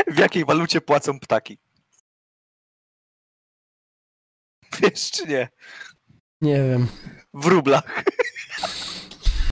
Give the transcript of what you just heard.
W jakiej walucie płacą ptaki? Wiesz czy nie? Nie wiem. W rublach.